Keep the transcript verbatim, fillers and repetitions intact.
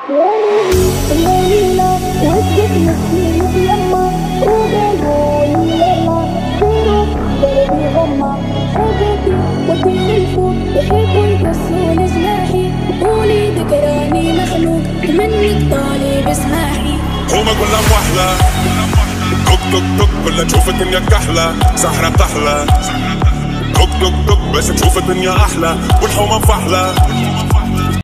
الليلة وجهك مسكين يما وقالولي ليلى خيرك قلبي غمة حبيبي وديني الفوق يحبوا يقصوا جناحي قولي ذكراني مخلوق منك طالب اسماحي هما كلها موحلة توك توك توك كلها تشوف الدنيا كحلة سحرة كحلة توك توك توك بس تشوف الدنيا أحلى والحومة فحلة